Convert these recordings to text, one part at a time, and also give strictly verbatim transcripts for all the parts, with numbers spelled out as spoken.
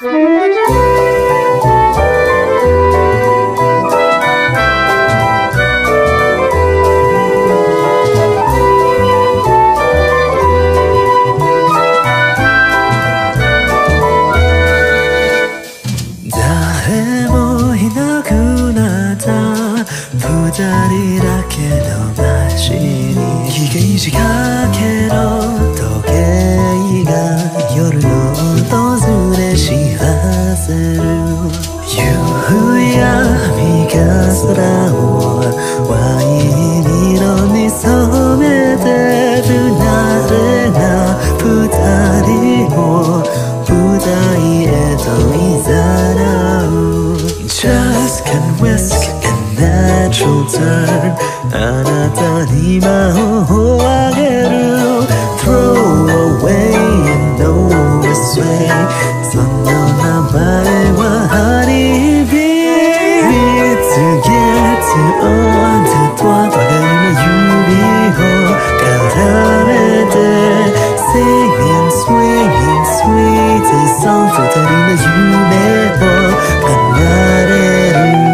誰もいなくなった二人だけの街に期限仕掛けの時計が夜の訪れ知らせる夕闇が空をワイン色に染めて不慣れな二人を舞台へと誘う Just can whisk and natural turn あなたに魔をあげる Throw away and no way その名前はハニービー 蜜月アン Deux 互いの指を絡めて Sing and swing and sweet song 二人の夢を離れる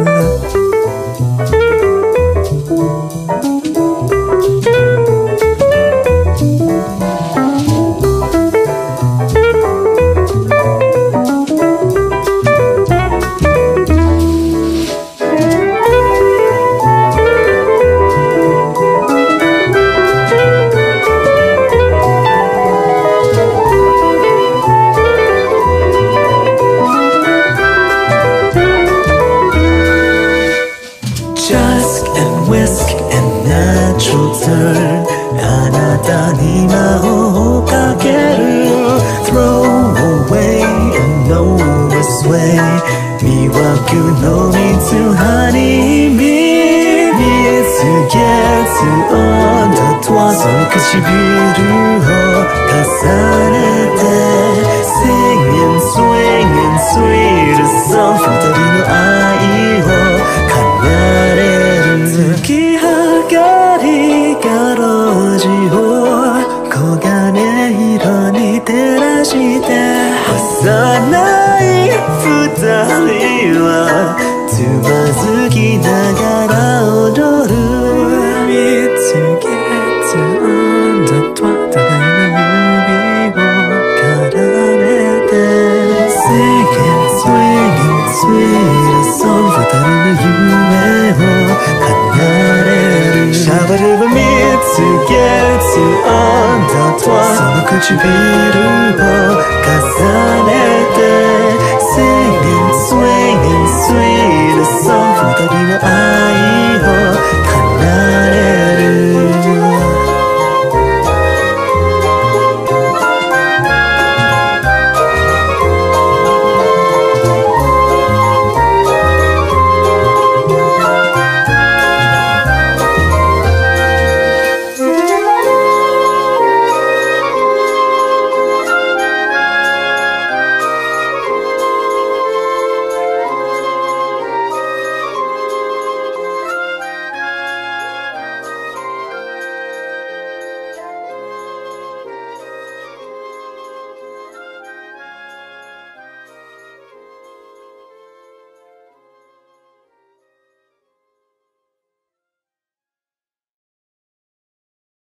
あなたに魔をかける Throw away and no way 魅惑の蜜ハニービー 蜜月アン Trois その唇を重ねて Sing and swing and sweet song 二人の愛を奏でる月明かりが路地を黄金色に照らして幼い二人はつまずきながら踊る蜜月アンドトワ互いの指を絡めて Sing and swing and sweet song 二人の夢を奏でるシャバルバ蜜月アンドトワその唇を重ねて Sing and swing and sweet song 二人の愛